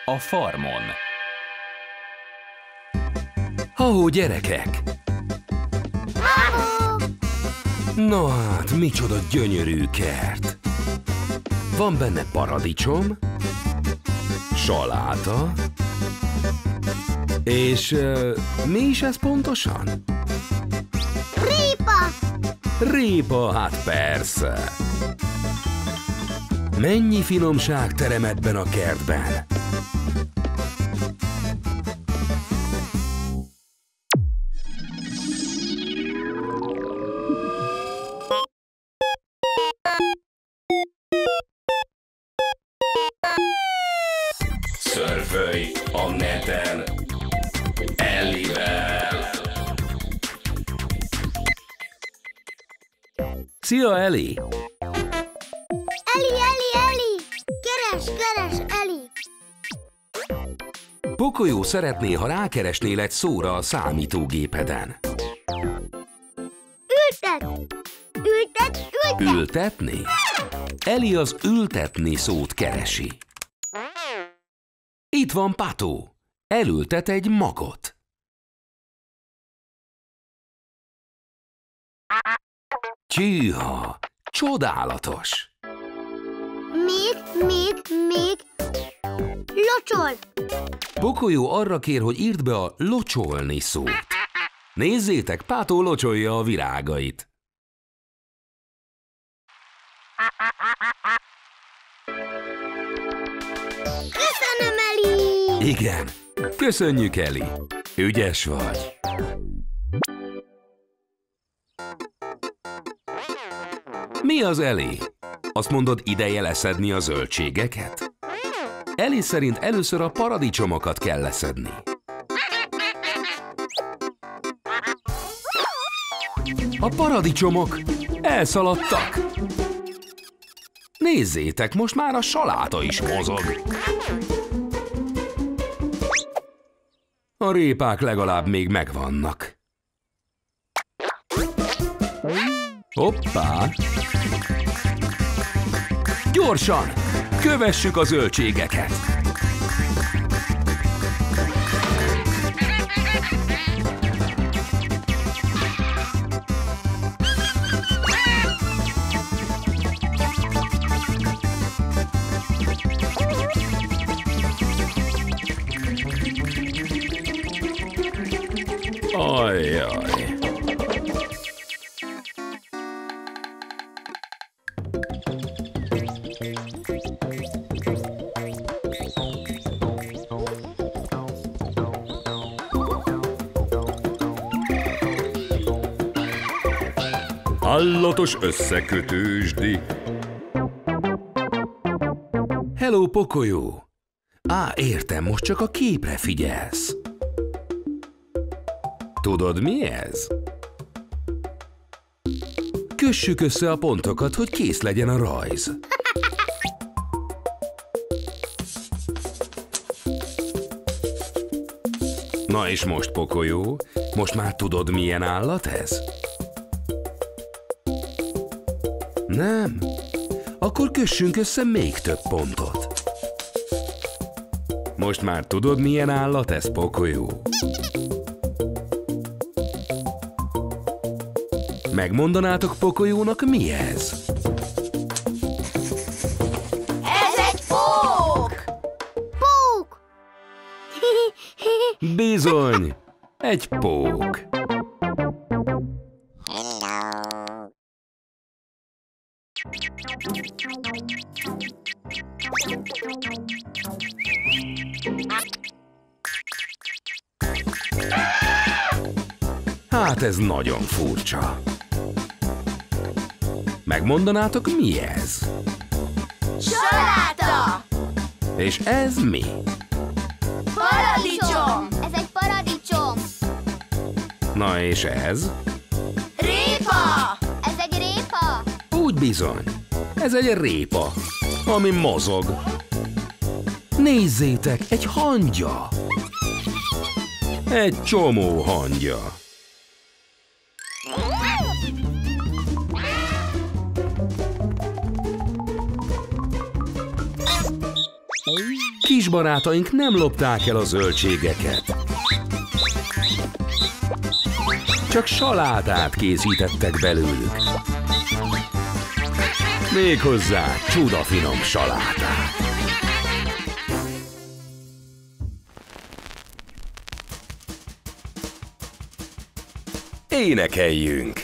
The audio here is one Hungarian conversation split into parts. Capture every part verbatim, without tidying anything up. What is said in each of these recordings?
a farmon. Ahó, gyerekek! Na hát, micsoda gyönyörű kert! Van benne paradicsom, saláta, és uh, mi is ez pontosan? Répa! Répa, hát persze! Mennyi finomság terem ebben a kertben! Szörfölj a neten Ellivel! Szia, Elli! Eli, Eli, Eli! Keres, keres, Eli! Pocoyo szeretné, ha rákeresnél egy szóra a számítógépeden. Ültet! Ültet, ültet! Ültetni? Eli az ültetni szót keresi. Itt van Pato. Elültet egy magot. Csűha! Csodálatos! Még, még, még... Locsol! Pocoyo arra kér, hogy írd be a locsolni szót. Nézzétek, Pato locsolja a virágait. Köszönöm, Eli! Igen, köszönjük, Eli. Ügyes vagy. Mi az, Eli? Azt mondod, ideje leszedni a zöldségeket? Eli szerint először a paradicsomokat kell leszedni. A paradicsomok elszaladtak. Nézzétek, most már a saláta is mozog. A répák legalább még megvannak. Hoppá! Gyorsan! Kövessük a zöldségeket! Ajjaj! Hallatos összekötősdi. Hello, Pocoyo! Á, értem, most csak a képre figyelsz. Tudod, mi ez? Kössük össze a pontokat, hogy kész legyen a rajz. Na és most, Pocoyo, most már tudod, milyen állat ez? Nem? Akkor kössünk össze még több pontot. Most már tudod, milyen állat ez, Pocoyo? Megmondanátok Pocoyónak, mi ez? Ez egy pók! Pók! Bizony! Egy pók. Hát ez nagyon furcsa. Megmondanátok, mi ez? Saláta! És ez mi? Paradicsom! Ez egy paradicsom! Na és ez? Répa! Ez egy répa! Úgy bizony. Ez egy répa, ami mozog. Nézzétek, egy hangya! Egy csomó hangya. Kis barátaink nem lopták el a zöldségeket. Csak salátát készítettek belőlük. Méghozzá csudafinom salátát. Énekeljünk!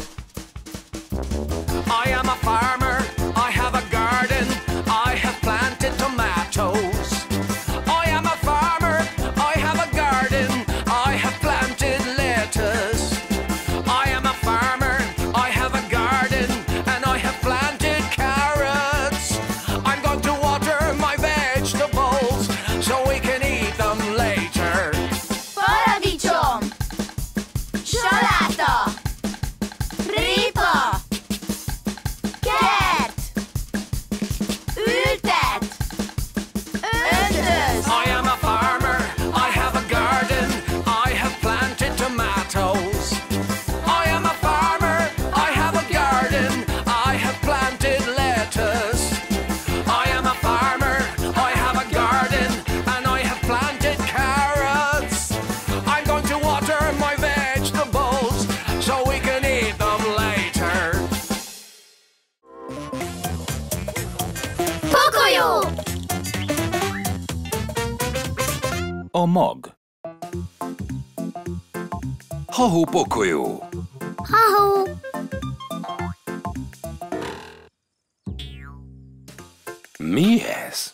I am a farmer, I have a garden, I have planted tomatoes. I am a farmer, I have a garden, I have planted lettuce. I am a farmer, I have a garden, and I have planted carrots. I'm going to water my vegetables, so we can eat them later. Paradicsom, saláta, répa, kert, ültet, öntöz. I am a farmer, I have a garden, I have planted tomatoes. I am a farmer, I have a garden, I have planted lettuce. I am a farmer, I have a garden, and I have planted carrots. I'm going to water my vegetables, so we can eat them later. Pokolyó! A mag. Ha-hó, pokolyó! Ha-hó! Mi ez?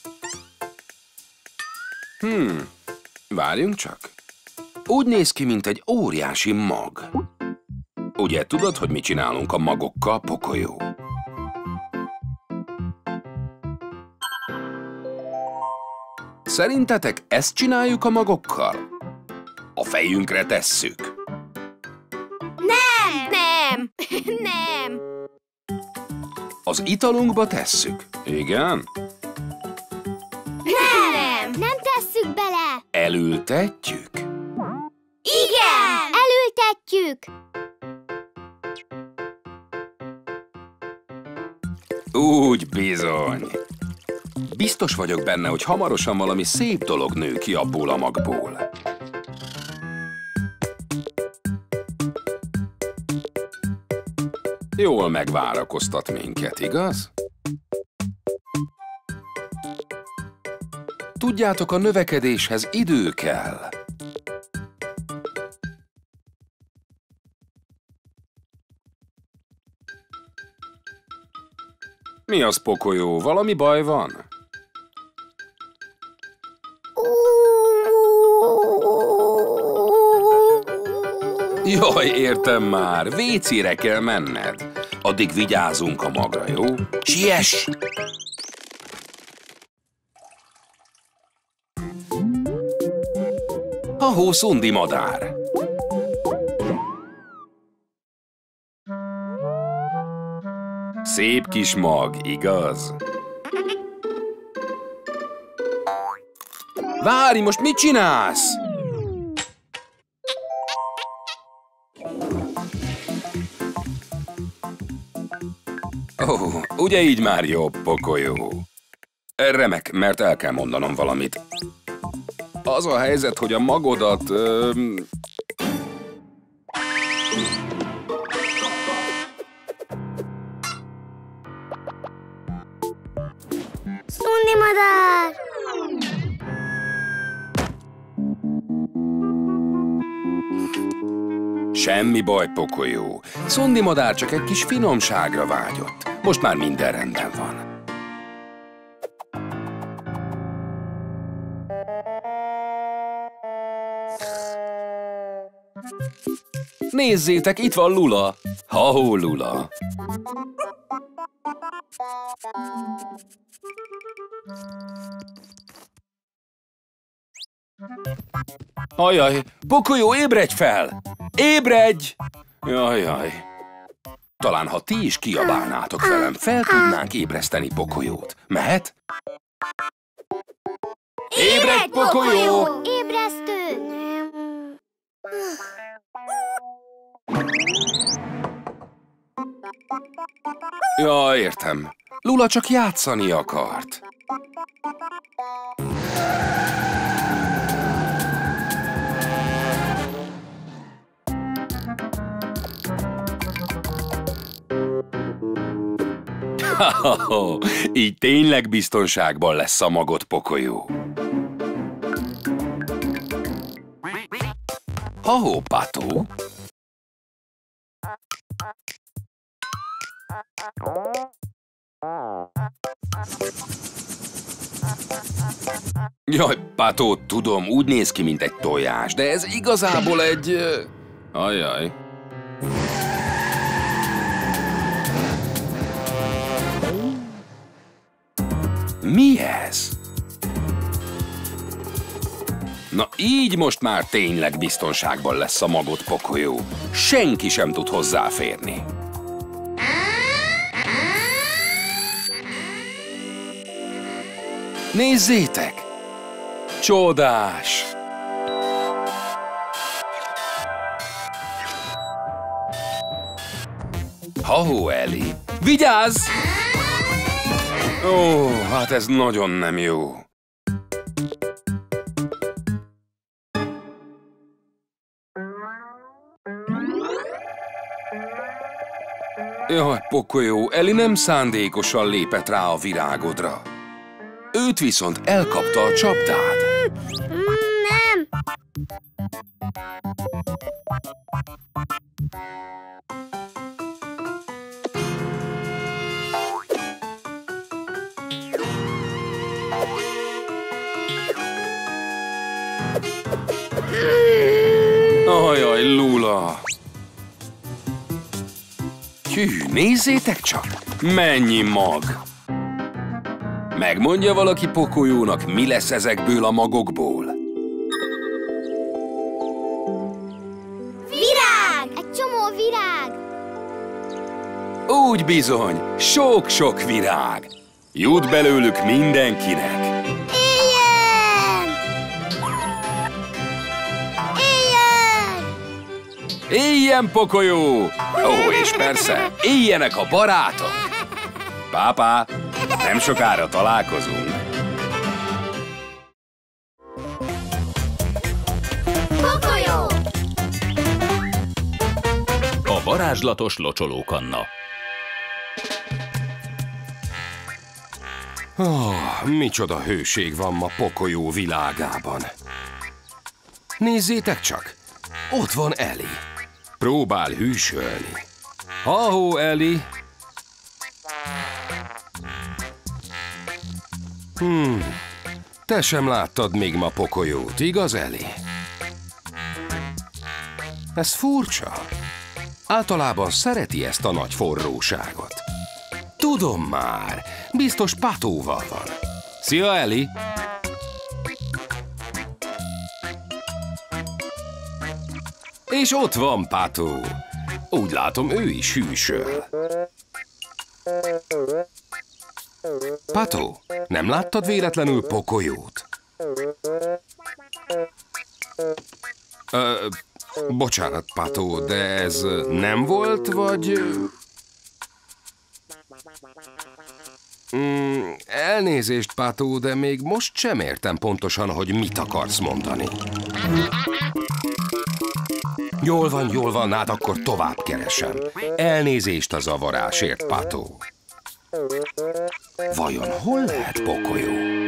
Hmm, várjunk csak. Úgy néz ki, mint egy óriási mag. Ugye tudod, hogy mit csinálunk a magokkal, pokolyó? Szerintetek ezt csináljuk a magokkal? A fejünkre tesszük. Nem! Nem! Nem! Az italunkba tesszük. Igen? Nem! Nem tesszük bele! Elültetjük. Igen! Elültetjük! Úgy bizony. Biztos vagyok benne, hogy hamarosan valami szép dolog nő ki abból a magból. Jól megvárakoztat minket, igaz? Tudjátok, a növekedéshez idő kell. Mi az, pokolyó? Valami baj van? Jaj, értem már, vécére kell menned. Addig vigyázunk a magra, jó? Siess! Ha-hó, szundi madár! Szép kis mag, igaz? Várj, most mit csinálsz? Ó, oh, ugye így már jobb, pokolyó. Remek, mert el kell mondanom valamit. Az a helyzet, hogy a magodat... Öm... Szundi madár! Semmi baj, pokolyó. Szundi madár csak egy kis finomságra vágyott. Most már minden rendben van. Nézzétek, itt van Lula! Ha-hó, Lula! Ajaj, pokolyó, ébredj fel! Ébredj! Jajjaj! Talán, ha ti is kiabálnátok velem, fel tudnánk ébreszteni pokolyót. Mehet? Ébredj, pokolyó! Ébresztő! Ja, értem. Lula csak játszani akart. Így tényleg biztonságban lesz a magod, Pokolyó. Ha-hó, Pató. Jaj, Pató, tudom, úgy néz ki, mint egy tojás, de ez igazából egy... Ajaj. Mi ez? Na így most már tényleg biztonságban lesz a magod, Pokolyó. Senki sem tud hozzáférni. Nézzétek! Csodás! Ha-hó, Eli! Vigyázz! Ó, hát ez nagyon nem jó. Jaj, Pokolyó, Eli nem szándékosan lépett rá a virágodra. Őt viszont elkapta a csapdád. Nem. Ajaj, Lula! Hű, nézzétek csak! Mennyi mag! Megmondja valaki Pokolyónak, mi lesz ezekből a magokból? Virág! Egy csomó virág! Úgy bizony, sok-sok virág! Jut belőlük mindenkinek! Éljen! Éljen! Éljen, Pokolyó! Ó, és persze, éljenek a barátok! Pápá, nem sokára találkozunk. Pokolyó! A varázslatos locsolókanna. Oh, micsoda hőség van ma Pokolyó világában. Nézzétek csak, ott van Eli. Próbál hűsölni. Ha-hó, Eli! Hmm, te sem láttad még ma Pokolyót, igaz, Eli? Ez furcsa. Általában szereti ezt a nagy forróságot. Tudom már, biztos Patóval van. Szia, Eli! És ott van Pató. Úgy látom, ő is hűsöl. Pató, nem láttad véletlenül Pokolyót? Ö, bocsánat, Pató, de ez nem volt, vagy... Mm, elnézést, Pató, de még most sem értem pontosan, hogy mit akarsz mondani. Jól van, jól van, hát akkor tovább keresem. Elnézést a zavarásért, Pató. Vajon hol lehet Pokolyó?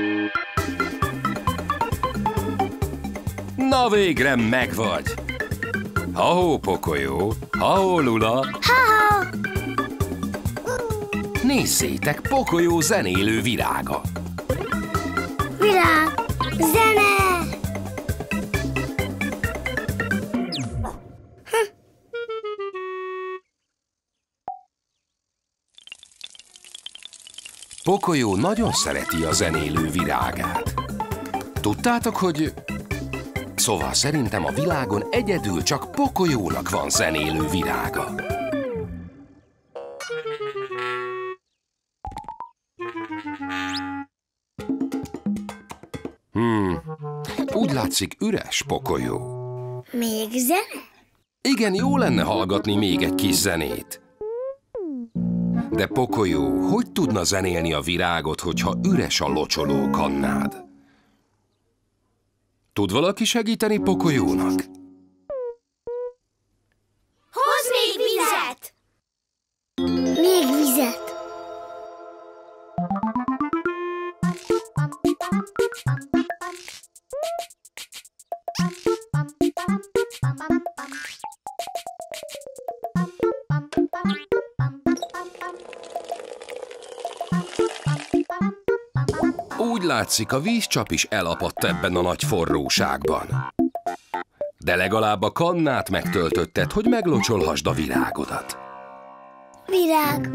Na végre megvagy! Ha-hó, Pokolyó! Ha-hó, Lula! Ha-ha! Nézzétek, Pokolyó zenélő virága! Virág! Zene! Pokolyó nagyon szereti a zenélő virágát. Tudtátok, hogy... Szóval szerintem a világon egyedül csak Pokolyónak van zenélő virága. Hmm, úgy látszik üres, Pokolyó. Még zene? Igen, jó lenne hallgatni még egy kis zenét. De Pokolyó, hogy tudna zenélni a virágot, hogyha üres a locsolókannád? Tud valaki segíteni Pokolyónak? Hozz még vizet! Még vizet! látszik, a vízcsap is elapadt ebben a nagy forróságban. De legalább a kannát megtöltötted, hogy meglocsolhassd a virágodat. Virág.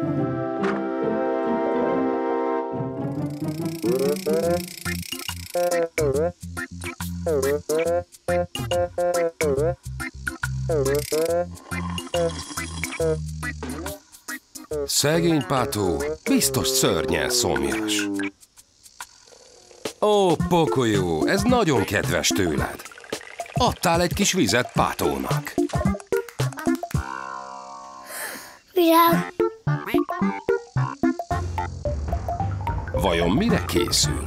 Szegény Pátó, biztos szörnyen szomjas. Ó, Pocoyo, ez nagyon kedves tőled. Adtál egy kis vizet Pátónak. Virág. Vajon mire készül?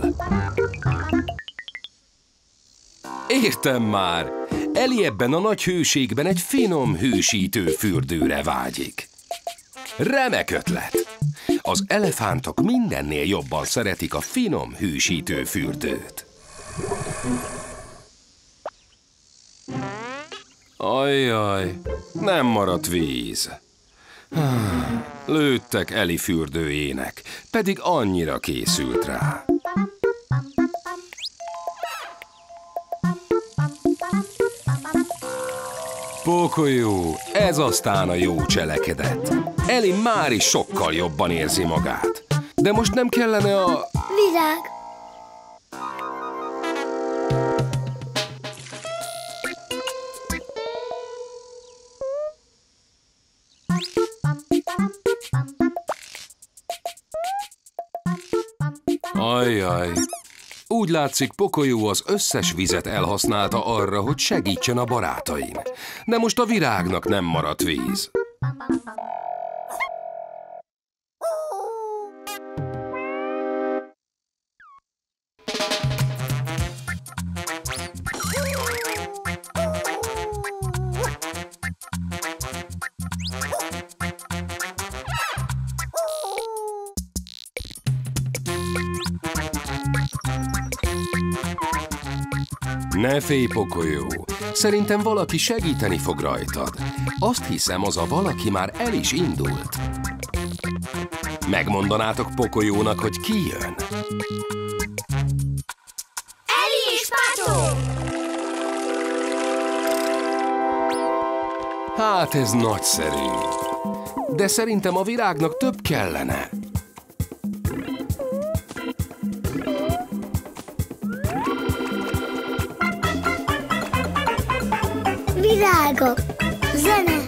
Értem már! Eli ebben a nagy hőségben egy finom, hősítő fürdőre vágyik. Remek ötlet! Az elefántok mindennél jobban szeretik a finom, hősítő fürdőt. Ajjaj, nem maradt víz. Lőttek Eli fürdőjének, pedig annyira készült rá. Pocoyo, ez aztán a jó cselekedet. Eli már is sokkal jobban érzi magát. De most nem kellene a... Virág. Ajjaj. Úgy látszik, Pocoyo az összes vizet elhasználta arra, hogy segítsen a barátain. De most a virágnak nem maradt víz. Ne félj, Pocoyo. Szerintem valaki segíteni fog rajtad. Azt hiszem, az a valaki már el is indult. Megmondanátok Pocoyónak, hogy ki jön? Eli és Pátó! Hát ez nagyszerű. De szerintem a virágnak több kellene. Virágok. Zene.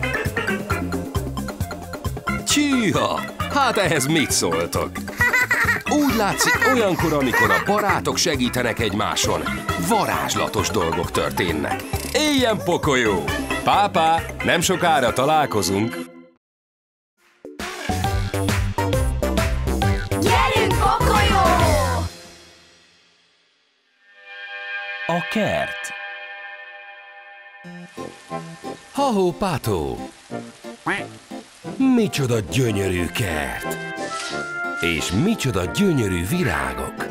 Csíha! Hát ehhez mit szóltok? Úgy látszik, olyankor, amikor a barátok segítenek egymáson, varázslatos dolgok történnek. Éljen, Pocoyo! Pápá, nem sokára találkozunk! Gyerünk, Pocoyo! A kert. Ha-hó, Pátó! Micsoda gyönyörű kert! És micsoda gyönyörű virágok!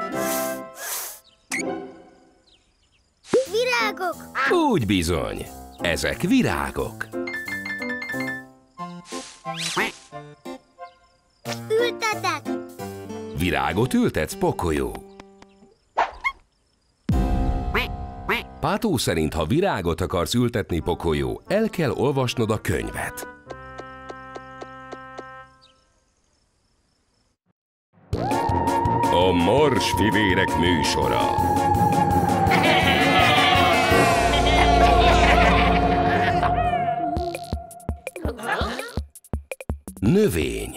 Virágok. Úgy bizony, ezek virágok. Ültetek. Virágot ültetsz, Pocoyo? Pátó szerint, ha virágot akarsz ültetni, Pocoyo, el kell olvasnod a könyvet. A Mars fivérek műsora. Növény.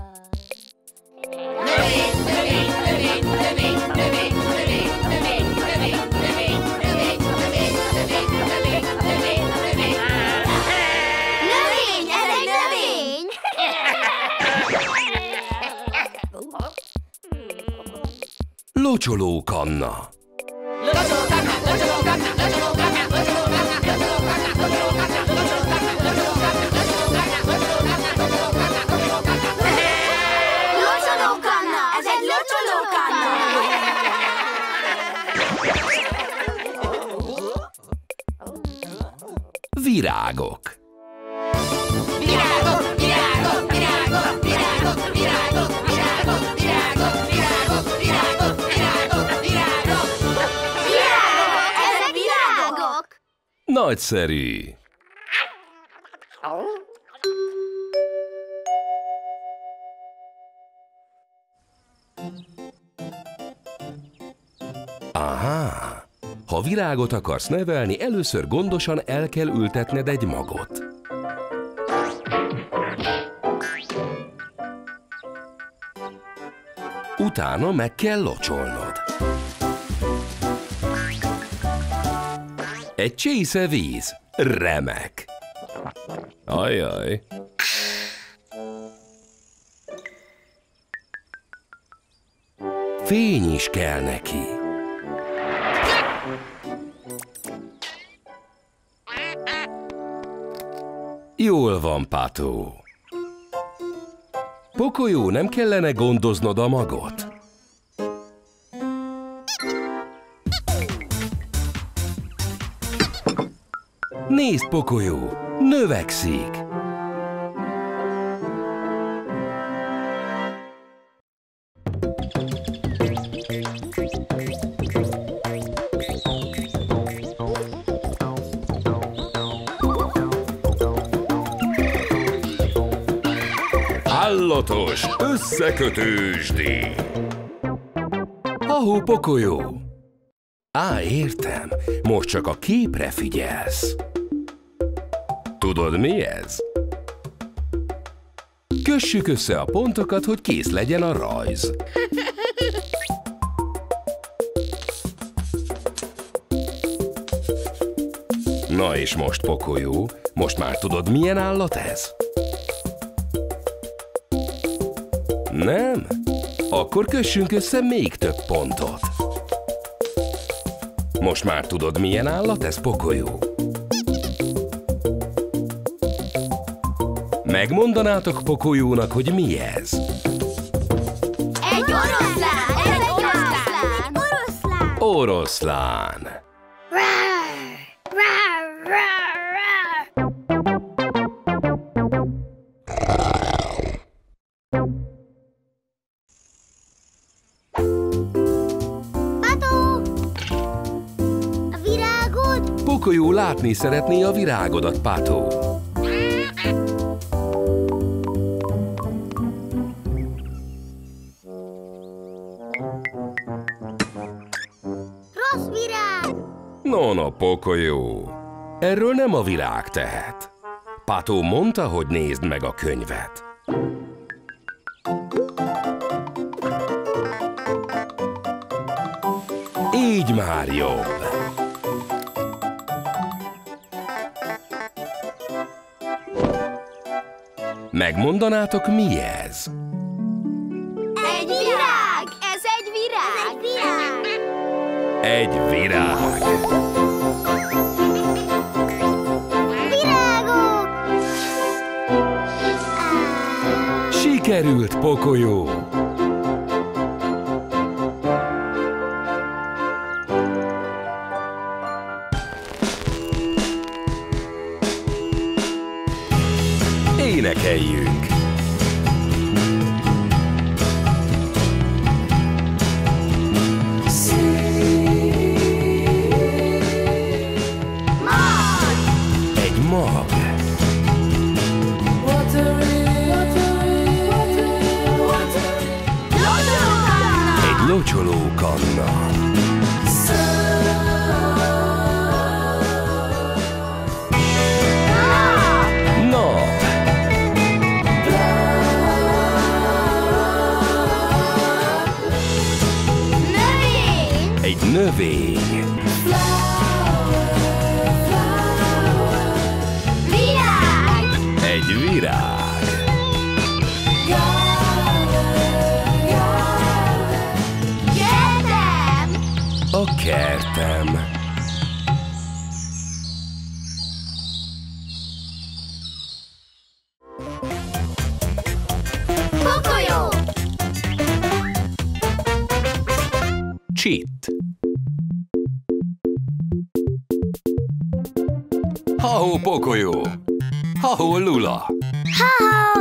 Locsolókanna. Locsolókanna. Ez egy locsolókanna. Virágok. Virágok, virágok, virágok, virágok, virágok, virágok, virágok, virágok, virágok. Nagyszerű! Aha! Ha virágot akarsz nevelni, először gondosan el kell ültetned egy magot. Utána meg kell locsolnod. Egy csésze víz. Remek! Ajjaj! Fény is kell neki. Jól van, Pato. Pokolyó, nem kellene gondoznod a magot? Nézd, Pokolyó, növekszik! Állatos összekötősdi! Ahó, Pokolyó! Á, értem, most csak a képre figyelsz. Tudod, mi ez? Kössük össze a pontokat, hogy kész legyen a rajz. Na és most, Pokolyó, most már tudod, milyen állat ez? Nem? Akkor kössünk össze még több pontot. Most már tudod, milyen állat ez, Pokolyó? Megmondanátok Pokolyónak, hogy mi ez? Egy oroszlán! Ez egy oroszlán! Egy oroszlán! Oroszlán. Pokolyó látni szeretné a virágodat, Pato. Rossz virág! No, no, Pokolyó. Erről nem a virág tehet. Pato mondta, hogy nézd meg a könyvet. Így már jobb. Megmondanátok, mi ez? Egy virág! Ez egy virág! Egy virág! Egy virág. Virágok! Sikerült, Pokolyó! Énekeljünk! Mag! Egy mag. Locsolókanna! Egy locsolókanna. Nap. Növény! Egy növény. Virág! Egy virág. Kertem! A kertem. Pokolyó! Csit. Ha-hó, Pokolyó! Ha-hó, Lula! Ha-ha!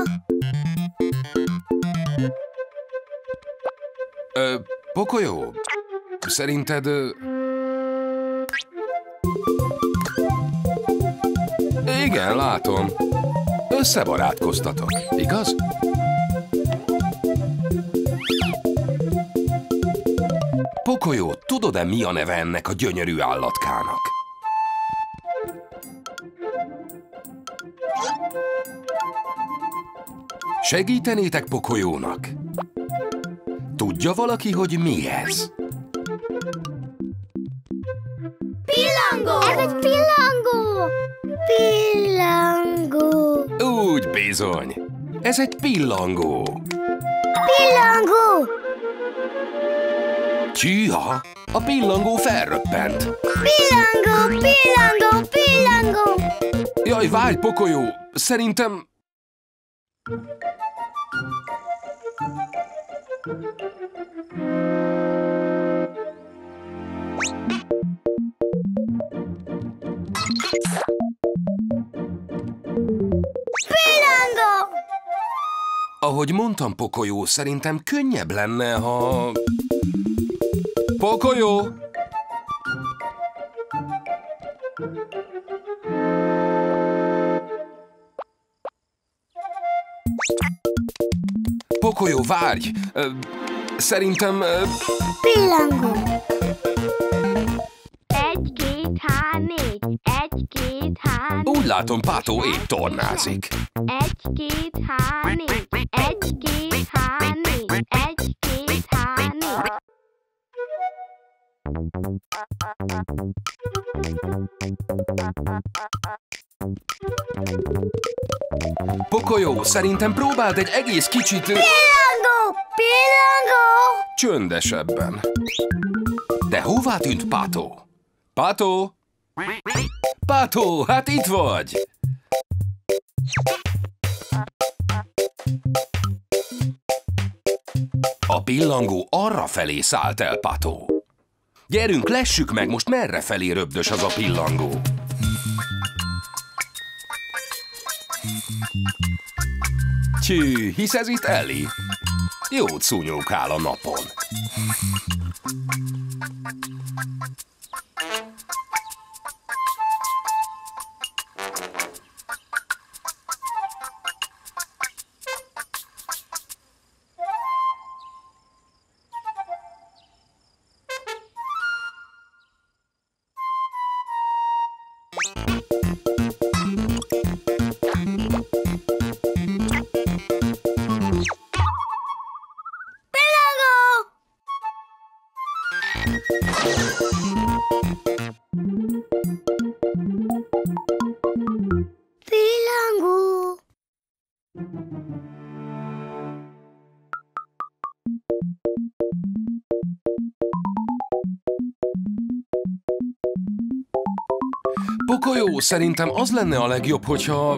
Ö, Pokolyó, szerinted... Ö... Igen, látom. Összebarátkoztatok, igaz? Pokolyó, tudod-e, mi a neve ennek a gyönyörű állatkának? Segítenétek Pokolyónak? Tudja valaki, hogy mi ez? Pillangó! Ez egy pillangó! Pillangó! Úgy bizony. Ez egy pillangó. Pillangó! Csíha, a pillangó felröppent. Pillangó! Pillangó! Pillangó! Jaj, várj, Pokolyó, szerintem... Pillangó! Ahogy mondtam, Pokolyó, szerintem könnyebb lenne, ha... Pokolyó! Pokolyó, várj! Ö, Szerintem... ö, Pillangó! Egy, két, há, négy. Egy, két, há, négy. Úgy látom, Pátó épp tornázik. Egy, két, há, négy. Egy, két, há, négy. Egy, két, há, négy. Pokolyó, szerintem próbáld egy egész kicsit... Pillangó! Pillangó! csöndesebben. De hová tűnt Pátó? Pátó? Pátó, hát itt vagy! A pillangó arra felé szállt el, Pátó. Gyerünk, lessük meg, most merre felé röbdös az a pillangó? Csű, hisz ez itt Eli? Jót szúnyókál a napon. Pillangó! Pokolyó, szerintem az lenne a legjobb, hogyha...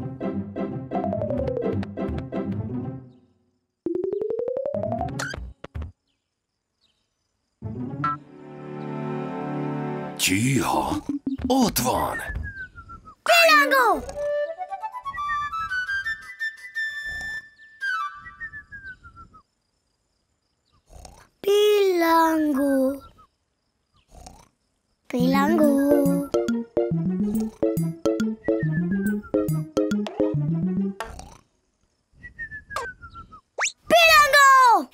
Csíha! Ott van! Pillangó! Pillangó! Pillangó! Pillangó!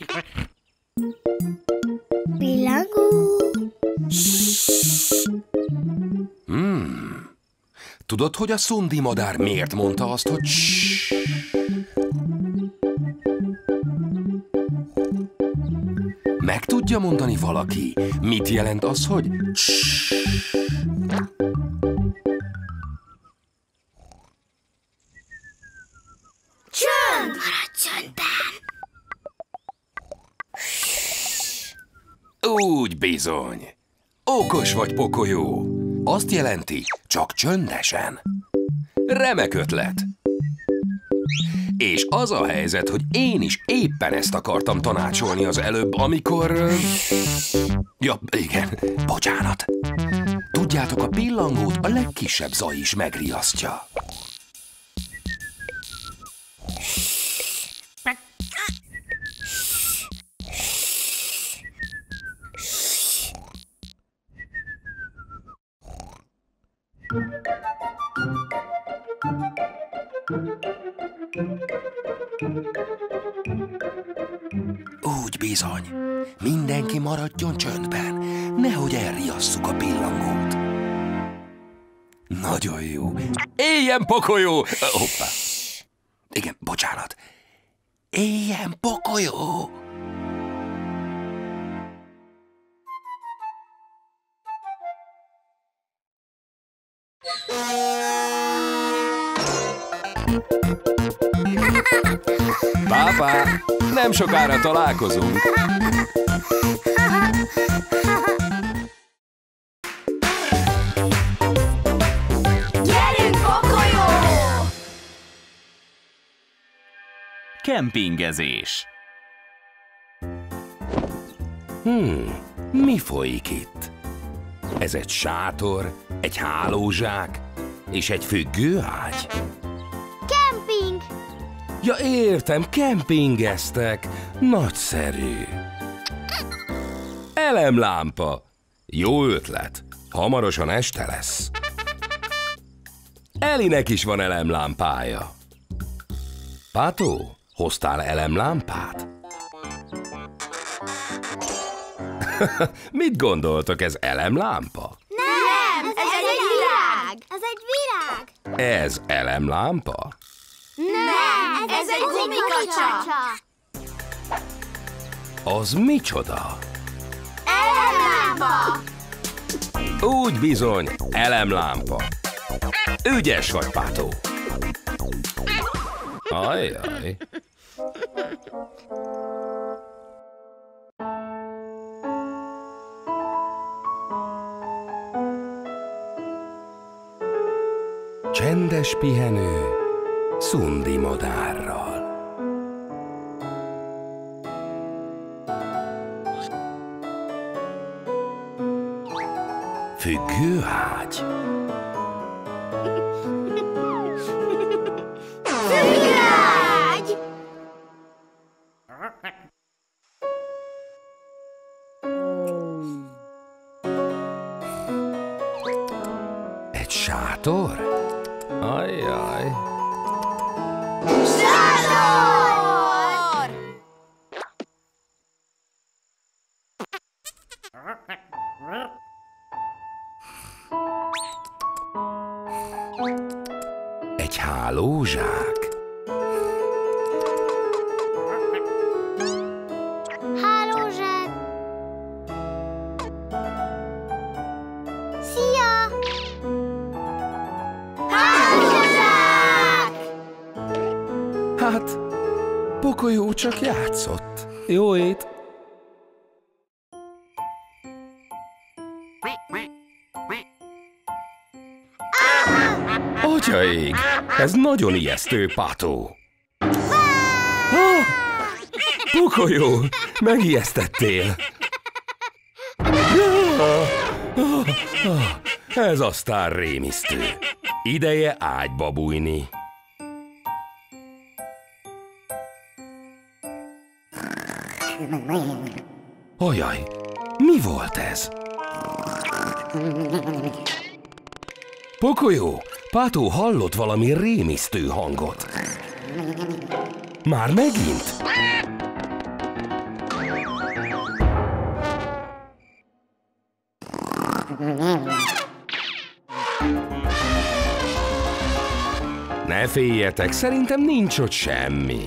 Pillangó! Hmm. Tudod, hogy a szundi madár miért mondta azt, hogy ssss? Meg tudja mondani valaki, mit jelent az, hogy ssss? Csönd! Maradj csöndben! Úgy bizony. Okos vagy, Pokolyó. Azt jelenti, csak csöndesen. Remek ötlet. És az a helyzet, hogy én is éppen ezt akartam tanácsolni az előbb, amikor... Ja, igen, bocsánat. Tudjátok, a pillangót a legkisebb zaj is megriasztja. Úgy bizony. Mindenki maradjon csöndben, nehogy elriasszuk a pillangót. Nagyon jó. Éljen pokolyó! Hoppá. Igen, bocsánat. Éljen pokolyó! Pápá, nem sokára találkozunk. Gyerünk, pokolyó! Kempingezés. Hmm, mi folyik itt? Ez egy sátor, egy hálózsák és egy függőágy? Kemping! Ja, értem, kempingeztek. Nagyszerű. Elemlámpa. Jó ötlet. Hamarosan este lesz. Elinek is van elemlámpája. Pátó, hoztál elemlámpát? Mit gondoltok, ez elemlámpa? Nem, ez, ez egy virág! Ez egy virág! Ez elemlámpa? Nem, ez, ez egy gumikacsa! Az micsoda? Elemlámpa! Úgy bizony, elemlámpa. Ügyes vagy, Pátó. Ajjaj. Csendes pihenő Szundi madárral. Függőágy. Függőágy! Egy sátor? Ajjaj. Sátor! Egy hálózsák. Hálózsák! Szia! Hálózsák! Hát, Pokolyó csak játszott. Jó ét! Atyaég, ez nagyon ijesztő, Pátó. Ah, Pokolyó, megijesztettél. Ah, ah, ah, ez aztán rémisztő. Ideje ágyba bújni. Ajaj, mi volt ez? Pokolyó, Pátó hallott valami rémisztő hangot. Már megint? Ne féljetek, szerintem nincs ott semmi.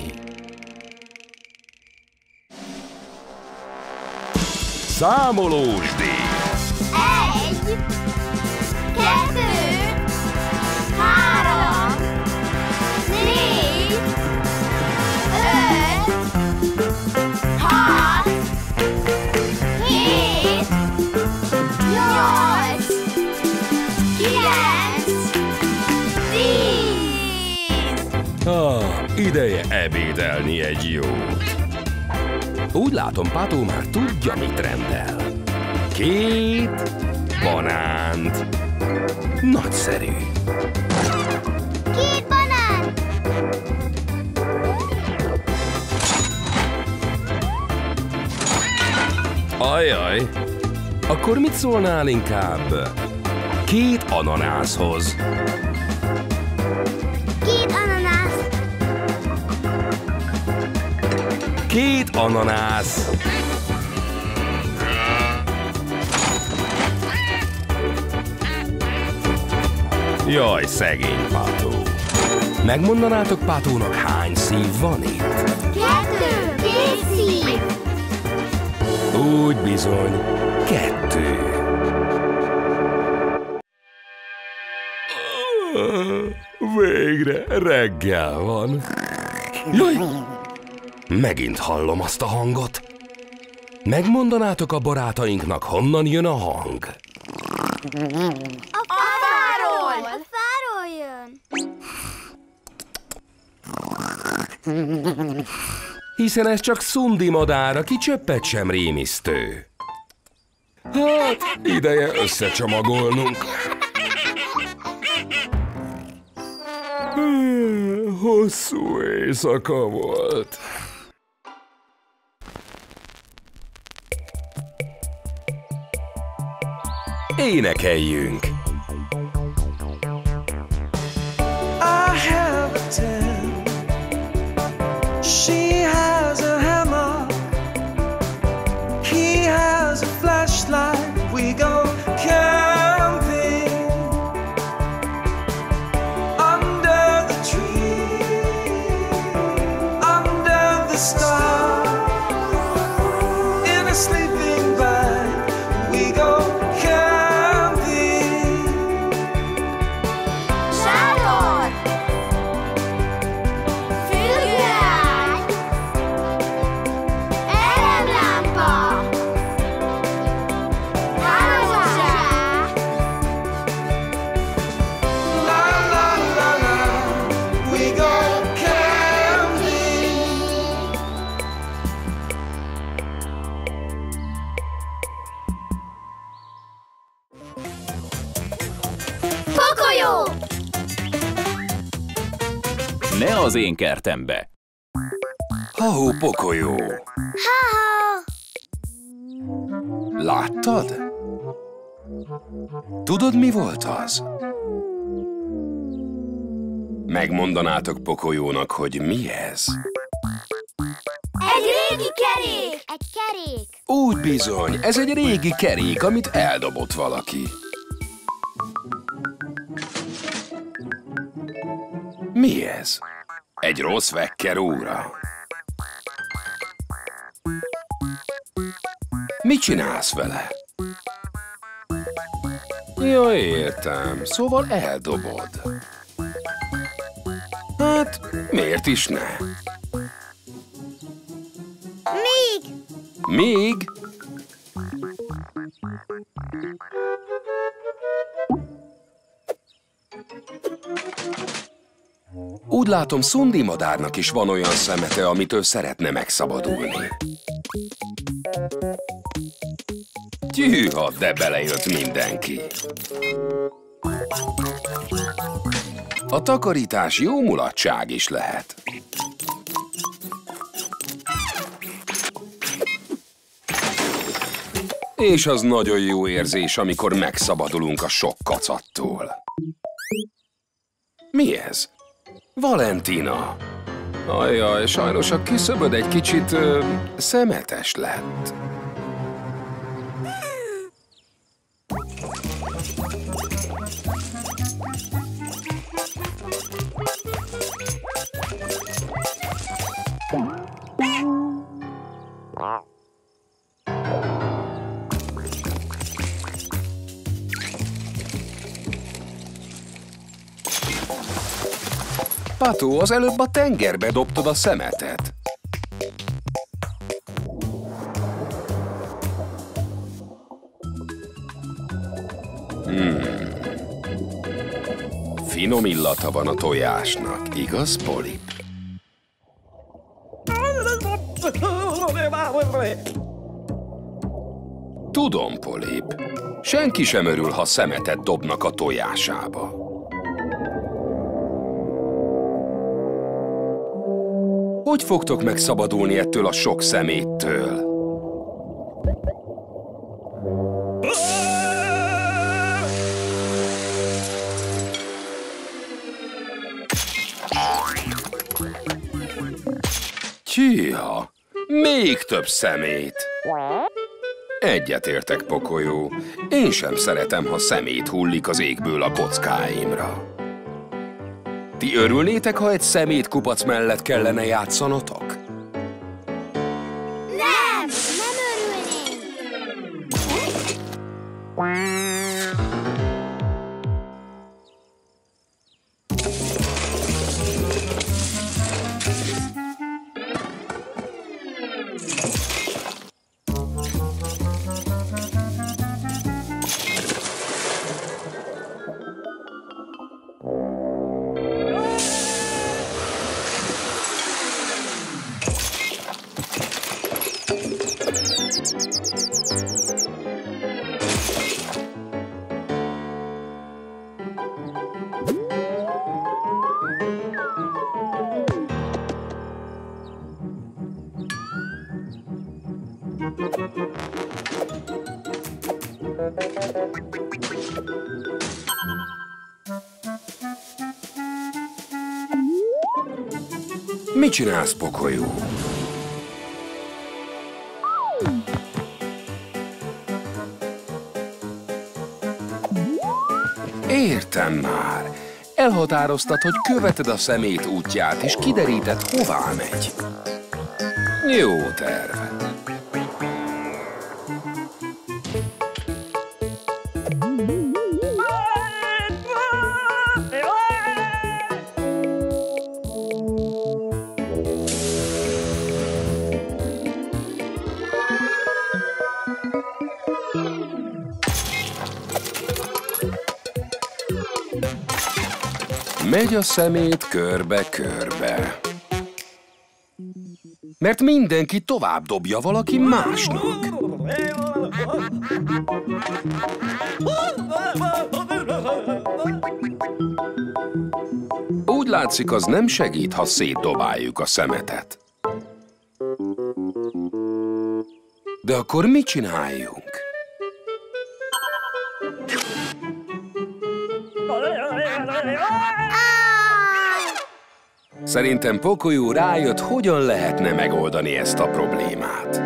Számolósdi! Egy, kettő, három, négy, öt, hat, hét, nyolc, kilenc, tíz. Ah, ideje ebédelni egy jót. Úgy látom, Pátó már tudja, mit rendel. Két banánt. Nagyszerű. Két banán. Ajaj, akkor mit szólnál inkább? Két ananászhoz. Két ananász. két ananász. Jaj, szegény Pátó. Megmondanátok Pátónak, hány szív van itt? Kettő, két szív. Úgy bizony, kettő. Végre reggel van. Jaj! Megint hallom azt a hangot. Megmondanátok a barátainknak, honnan jön a hang? A fáról! A fáról jön. Hiszen ez csak szundi madár, aki csöppet sem rémisztő. Hát, ideje összecsomagolnunk. Hosszú éjszaka volt. Énekeljünk! I have a ten. She has a hammer. He has a flashlight. We go camping under the tree, under the stars, in a sleeping bag. We go camping. Sátor! Fülgőágy! Elemlámpa! Hálózsák! La la la la. We go camping. Pokolyó! Ne az én kertembe! Ha-hó, Pokolyó! Ha-ha! Láttad? Tudod, mi volt az? Megmondanátok Pokolyónak, hogy mi ez? Egy régi kerék! Egy kerék! Úgy bizony, ez egy régi kerék, amit eldobott valaki. Mi ez? Egy rossz vekker óra. Mit csinálsz vele? Ja, értem. Szóval eldobod. Hát, miért is ne? Még! Még? Úgy látom, szundi madárnak is van olyan szemete, amitől szeretne megszabadulni. Tyűha, de belejött mindenki. A takarítás jó mulatság is lehet. És az nagyon jó érzés, amikor megszabadulunk a sok kacattól. Mi ez? Valentina! Ajjaj, sajnos a küszöböd egy kicsit ö, szemetes lett. Pató, az előbb a tengerbe dobtad a szemetet. Hmm. Finom illata van a tojásnak, igaz, Polip? Tudom, Polip. Senki sem örül, ha szemetet dobnak a tojásába. Hogy fogtok megszabadulni ettől a sok szeméttől? Tyűha! Még több szemét. Egyetértek, Pokolyó. Én sem szeretem, ha szemét hullik az égből a kockáimra. Ti örülnétek, ha egy szemétkupac mellett kellene játszanotok? Nem! Nem örülnénk! Mit csinálsz, Pokolyó? Értem már. Elhatároztad, hogy követed a szemét útját, és kideríted, hová megy. Jó terv. Megy a szemét körbe-körbe. Mert mindenki tovább dobja valaki másnak. Úgy látszik, az nem segít, ha szétdobáljuk a szemetet. De akkor mit csináljunk? Szerintem Pokolyó rájött, hogyan lehetne megoldani ezt a problémát.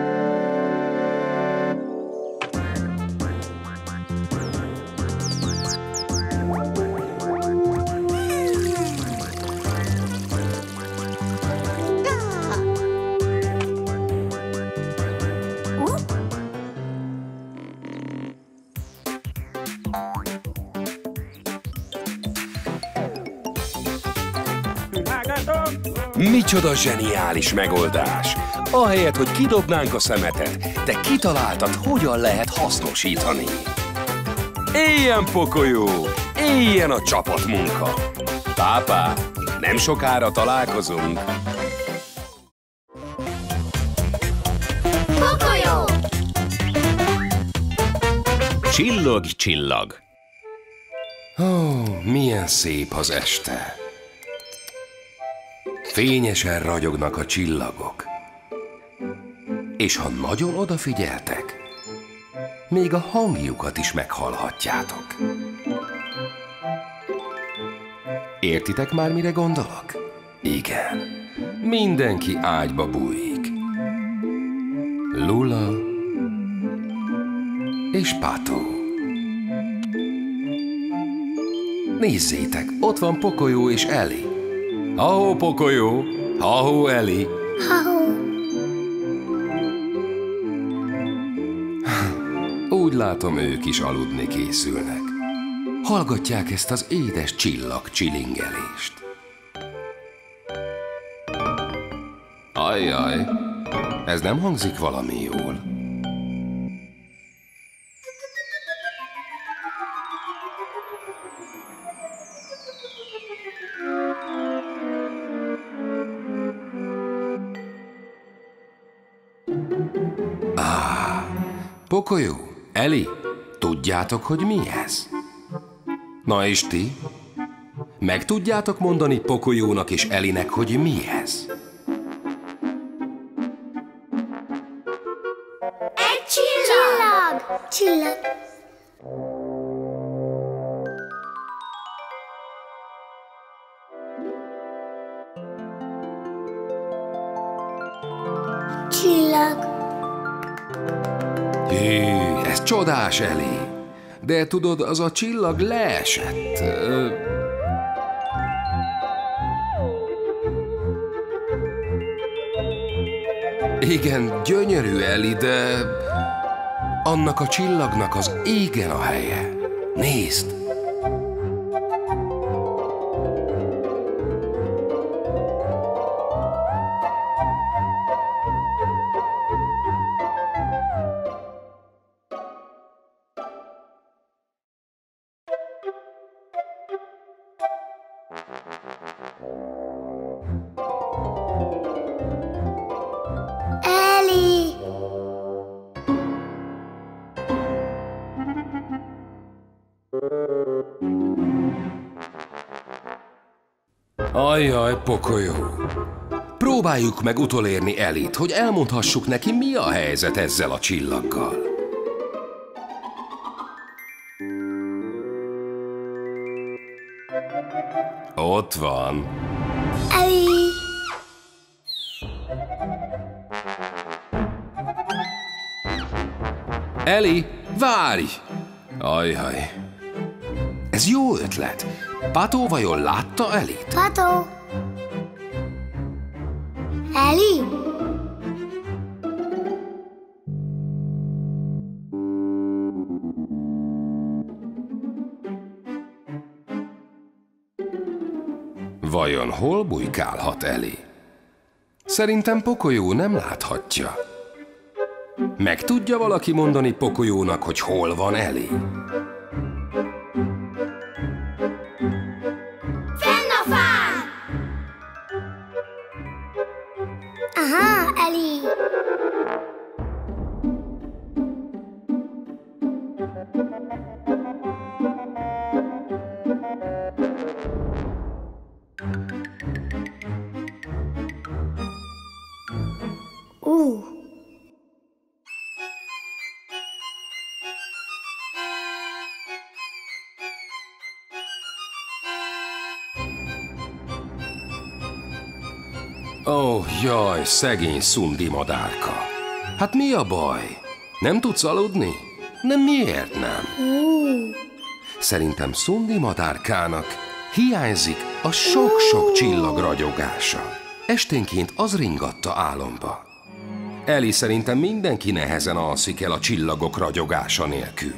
Micsoda zseniális megoldás! Ahelyett, hogy kidobnánk a szemetet, te kitaláltad, hogyan lehet hasznosítani. Éljen, Pokolyó! Éljen a csapatmunka! Pápá, nem sokára találkozunk! Pokolyó! Csillog, csillag. Ó, milyen szép az este. Fényesen ragyognak a csillagok. És ha nagyon odafigyeltek, még a hangjukat is meghallhatjátok. Értitek már, mire gondolok? Igen. Mindenki ágyba bújik. Lula és Pató. Nézzétek, ott van Pokolyó és Eli. Ha-hó, Pokolyó! Ha-hó, Eli! Ha-hó! Úgy látom, ők is aludni készülnek. Hallgatják ezt az édes csillag csilingelést. Ajjaj, ez nem hangzik valami jól. Pokolyó, Eli, tudjátok, hogy mi ez? Na és ti? Meg tudjátok mondani Pokolyónak és Elinek, hogy mi ez? Egy csillag! Csillag! Csillag. Hű, ez csodás, Eli. De tudod, az a csillag leesett. Ö... Igen, gyönyörű, Eli, de annak a csillagnak az égen a helye. Nézd! Eli! Ajjaj, pokolyó! Próbáljuk meg utolérni Elit, hogy elmondhassuk neki, mi a helyzet ezzel a csillaggal. Ott van. Eli! Eli, várj! Ajjaj. Ez jó ötlet. Pató vajon látta Elit? Pató! Eli! Vajon hol bujkálhat Eli? Szerintem Pokolyó nem láthatja. Meg tudja valaki mondani Pokolyónak, hogy hol van Eli? Fenn a fán! Aha, Eli! Uh! Ó, oh, jaj, szegény Szundi madárka. Hát mi a baj? Nem tudsz aludni? Nem, miért nem? Uh! Szerintem Szundi madárkának hiányzik a sok-sok csillag ragyogása. Esténként az ringatta álomba. Eli, szerintem mindenki nehezen alszik el a csillagok ragyogása nélkül.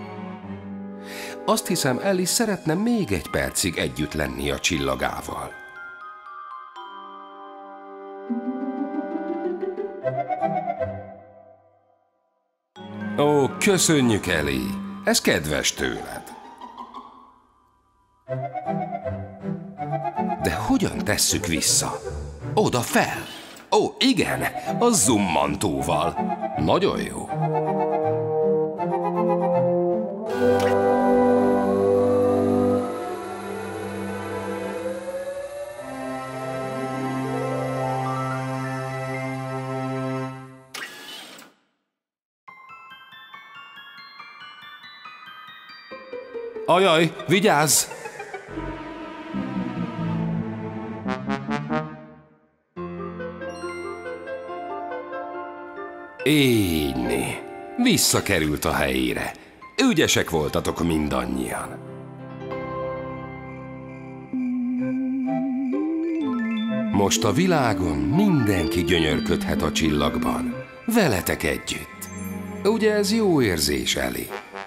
Azt hiszem, Eli szeretne még egy percig együtt lenni a csillagával. Ó, köszönjük, Eli! Ez kedves tőled. De hogyan tesszük vissza? Oda fel! Ó, igen, a zummantóval. Nagyon jó. Ajaj, vigyázz! Így, visszakerült a helyére. Ügyesek voltatok mindannyian. Most a világon mindenki gyönyörködhet a csillagban. Veletek együtt. Ugye ez jó érzés, Eli?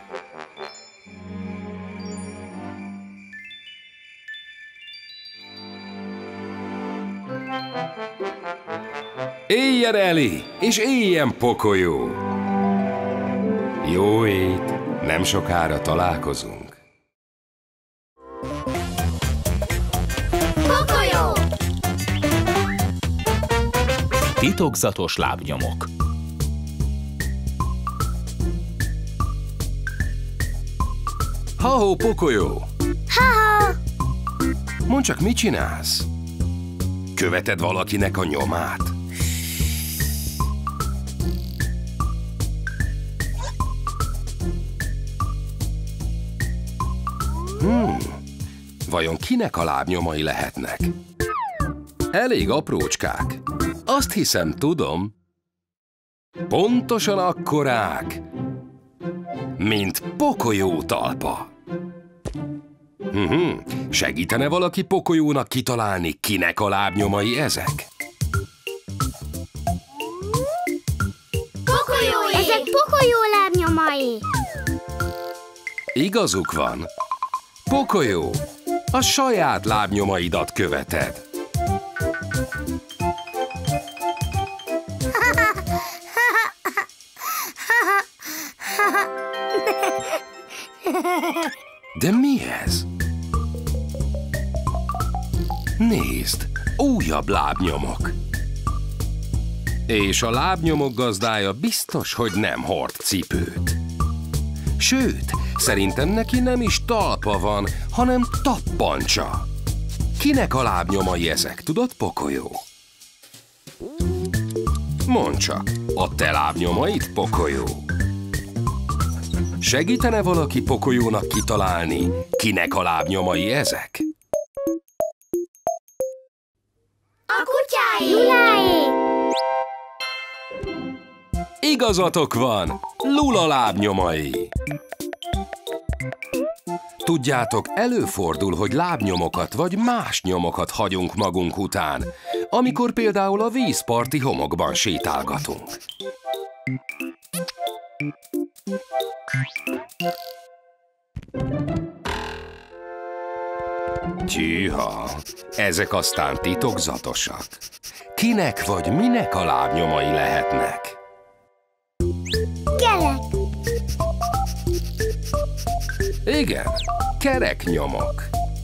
Éljen, Eli, és éljen, Pokolyó! Jó ét, nem sokára találkozunk. Pokolyó! Titokzatos lábnyomok. Ha-ho, Pokolyó! Ha-ha! Mondd csak, mit csinálsz? Követed valakinek a nyomát? Hmm, vajon kinek a lábnyomai lehetnek? Elég aprócskák. Azt hiszem, tudom. Pontosan akkorák, mint Pocoyo talpa. Uh-huh. Segítene valaki Pocoyónak kitalálni, kinek a lábnyomai ezek? Pocoyóé! Ezek Pocoyo lábnyomai. Igazuk van. Pocoyo, a saját lábnyomaidat követed. De mi ez? Nézd, újabb lábnyomok. És a lábnyomok gazdája biztos, hogy nem hord cipőt. Sőt, szerintem neki nem is talpa van, hanem tappancsa. Kinek a lábnyomai ezek, tudod, Pocoyo? Mondd csak, a te lábnyomait, Pocoyo? Segítene valaki Pocoyónak kitalálni, kinek a lábnyomai ezek? A kutyáé! Luláé! Igazatok van! Lula lábnyomai! Tudjátok, előfordul, hogy lábnyomokat vagy más nyomokat hagyunk magunk után, amikor például a vízparti homokban sétálgatunk. Tyűha, ezek aztán titokzatosak. Kinek vagy minek a lábnyomai lehetnek? Kerek! Igen, kereknyomok.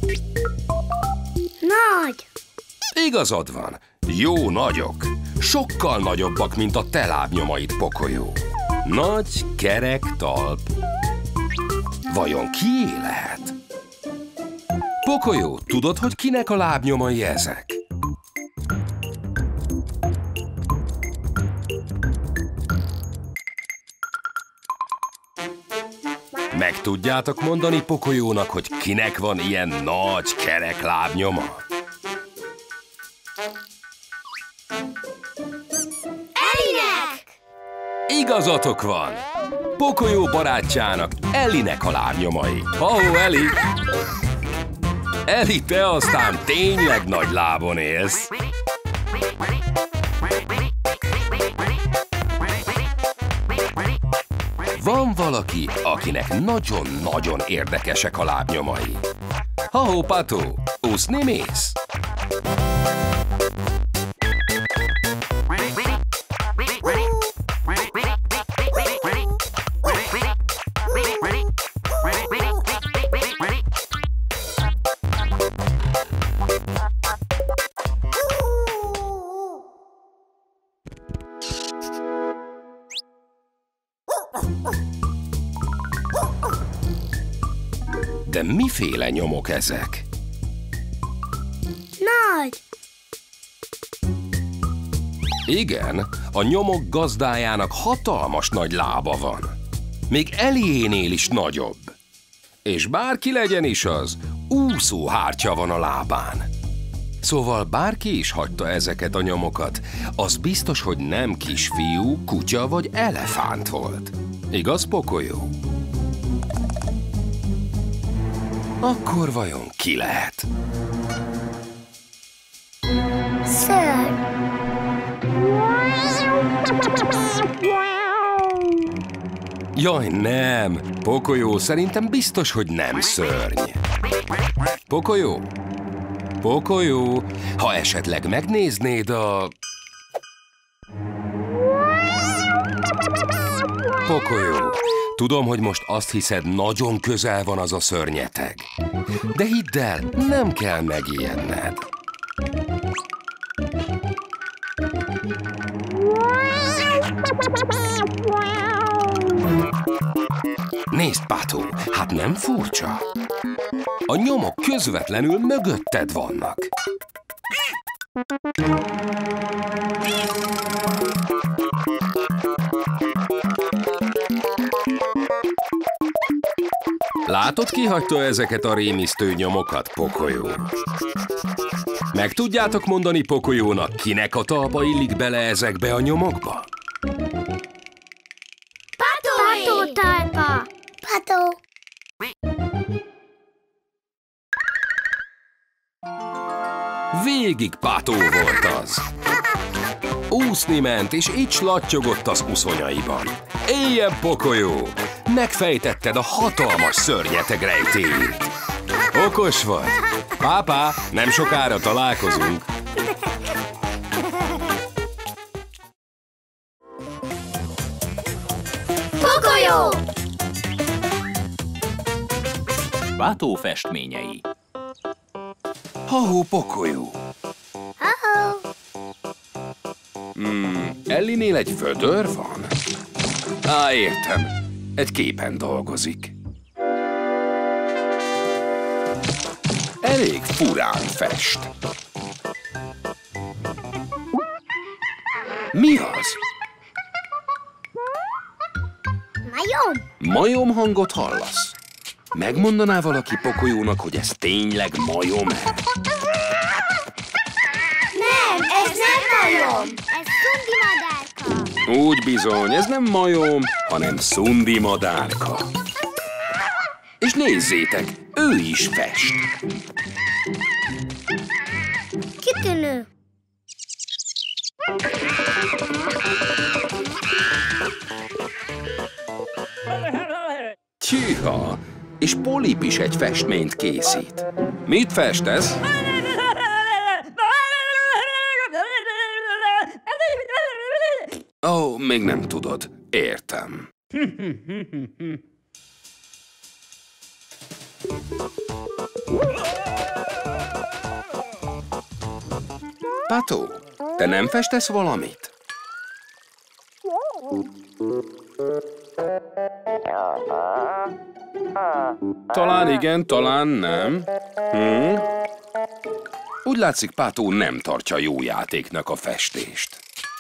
Nagy! Igazad van, jó nagyok. Sokkal nagyobbak, mint a te lábnyomaid, Pocoyo. Nagy, kerek talp. Vajon kié lehet? Pocoyo, tudod, hogy kinek a lábnyomai ezek? Meg tudjátok mondani Pocoyónak, hogy kinek van ilyen nagy, kerek lábnyoma? Elinek! Igazatok van! Pocoyo barátjának, Elinek a lábnyomai. Ha-hó, Eli! Eli, te aztán tényleg nagy lábon élsz. Van valaki, akinek nagyon-nagyon érdekesek a lábnyomai. Ha-hó, Pató, úszni mész? De miféle nyomok ezek? Nagy! Igen, a nyomok gazdájának hatalmas nagy lába van. Még Eliénél is nagyobb. És bárki legyen is az, úszóhártya van a lábán. Szóval bárki is hagyta ezeket a nyomokat, az biztos, hogy nem kisfiú, kutya vagy elefánt volt. Igaz, Pocoyo? Akkor vajon ki lehet? Szörny! Jaj, nem! Pocoyo, szerintem biztos, hogy nem szörny. Pocoyo? Pocoyo, ha esetleg megnéznéd a... Pocoyo, tudom, hogy most azt hiszed, nagyon közel van az a szörnyeteg. De hidd el, nem kell megijedned. Nézd, Pató, hát nem furcsa? A nyomok közvetlenül mögötted vannak. Látod, ki hagyta ezeket a rémisztő nyomokat, Pocoyo? Meg tudjátok mondani Pocoyónak, kinek a talpa illik bele ezekbe a nyomokba? Pátó. Végig Pátó volt az. Úszni ment, és így slattyogott az uszonyaiban. Éjjel pokolyó! Megfejtetted a hatalmas szörnyeteg rejtélyét. Okos vagy. Pápá, nem sokára találkozunk. Pokolyó! Pátó festményei. Ha-hó, pokolyó. Ha-ho. Hmm, Ellinél egy vödör van? Á, értem. Egy képen dolgozik. Elég furán fest. Mi az? Majom. Majom hangot hallasz? Megmondaná valaki pokolyónak, hogy ez tényleg majom-e? Nem, ez nem majom. Ez szundi madárka. Úgy bizony, ez nem majom, hanem szundi madárka. És nézzétek, ő is fest. Kitűnő. Tűha, és Polip is egy festményt készít. Mit festesz? Ó, oh, még nem tudod. Értem. Pátó, te nem festesz valamit? Talán igen, talán nem. Hm? Úgy látszik, Pátó nem tartja jó játéknak a festést.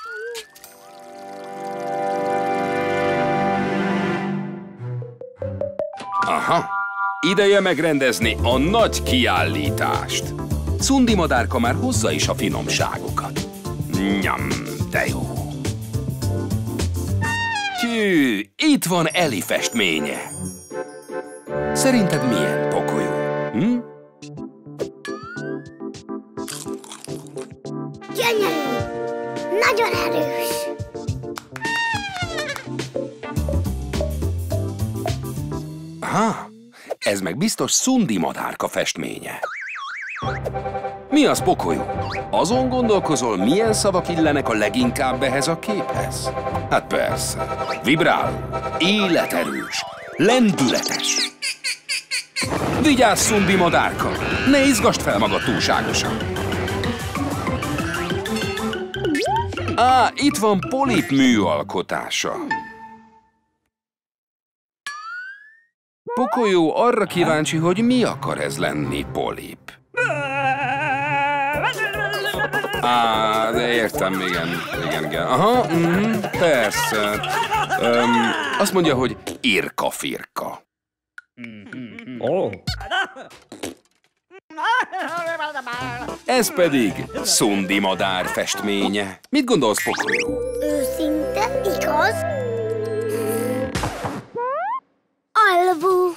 Aha, ideje megrendezni a nagy kiállítást. Szundi madárka már hozza is a finomságokat. Nyam, de jó. Tyű, itt van Eli festménye. Szerinted milyen, pokolyó? Hm? Gyönyörű. Nagyon erős. Aha, ez meg biztos szundi madárka festménye. Mi az, pokolyó? Azon gondolkozol, milyen szavak illenek a leginkább ehhez a képhez? Hát persze. Vibráló, életerős, lendületes. Vigyázz, szundi madárka! Ne izgasd fel magad túlságosan! Á, itt van Polip műalkotása. Pokolyó arra kíváncsi, hogy mi akar ez lenni, Polip. Á, de értem, igen, igen, igen. Aha, mm, persze. Öm, azt mondja, hogy irka-firka. Ez pedig szundi madár festménye. Mit gondolsz, pokolyó? Őszinte, igaz? Alvó.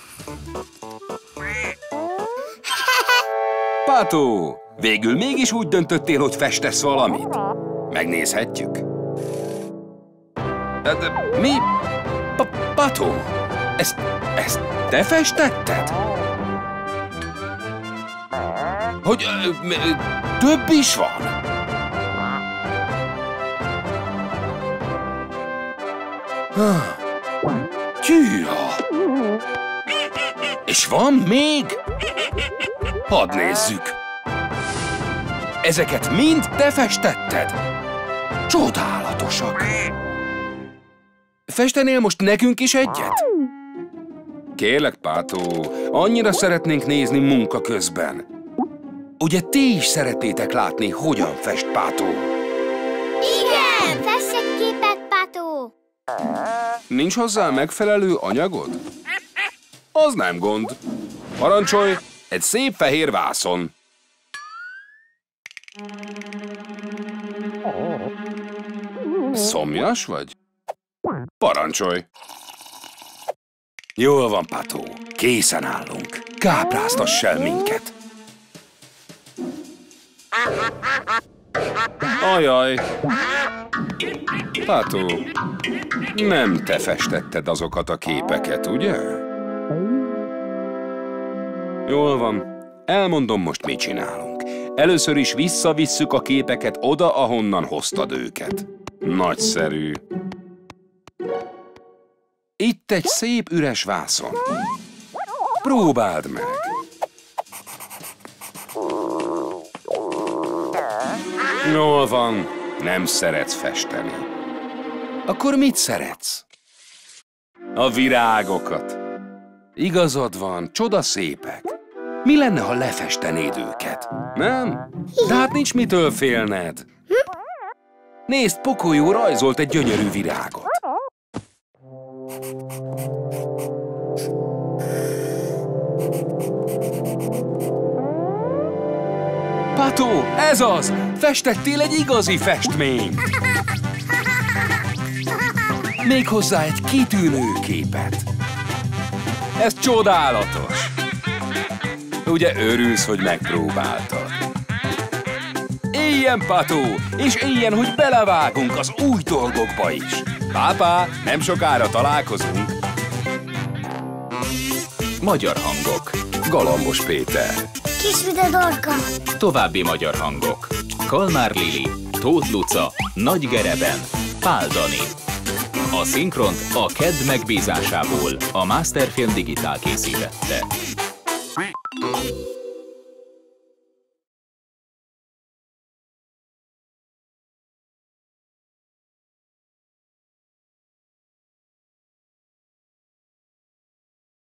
Pátó, végül mégis úgy döntöttél, hogy festesz valamit? Megnézhetjük? De, de, mi? Pa- Pátó, ezt, ezt te festetted? Hogy ö, ö, több is van? Tűha! És van még? Hadd nézzük! Ezeket mind te festetted? Csodálatosak! Festenél most nekünk is egyet? Kérlek, Pátó, annyira szeretnénk nézni munka közben. Ugye ti is szeretnétek látni, hogyan fest Pátó? Igen! Fess egy képet, Pátó! Nincs hozzá megfelelő anyagod? Az nem gond. Parancsolj, egy szép fehér vászon. Szomjas vagy? Parancsolj. Jól van, Pató. Készen állunk. Kápráztass el minket. Ajaj. Pató, nem te festetted azokat a képeket, ugye? Jól van. Elmondom most, mit csinálunk. Először is visszavisszük a képeket oda, ahonnan hoztad őket. Nagyszerű. Itt egy szép üres vászon. Próbáld meg. Jól van, nem szeretsz festeni. Akkor mit szeretsz? A virágokat. Igazad van, csodaszépek. Mi lenne, ha lefestenéd őket? Nem? De hát nincs mitől félned. Nézd, Pocoyo rajzolt egy gyönyörű virágot. Pató, ez az! Festettél egy igazi festményt! Méghozzá egy kitűnő képet. Ez csodálatos! Ugye örülsz, hogy megpróbáltad? Éljen, Pató, és éljen, hogy belevágunk az új dolgokba is. Pápá, nem sokára találkozunk. Magyar hangok. Galambos Péter. Kisvide Dorka. További magyar hangok. Kalmár Lili, Tóth Luca, Nagy Gereben, Pál Dani. A szinkront a Kedd megbízásából a Masterfilm Digitál készítette.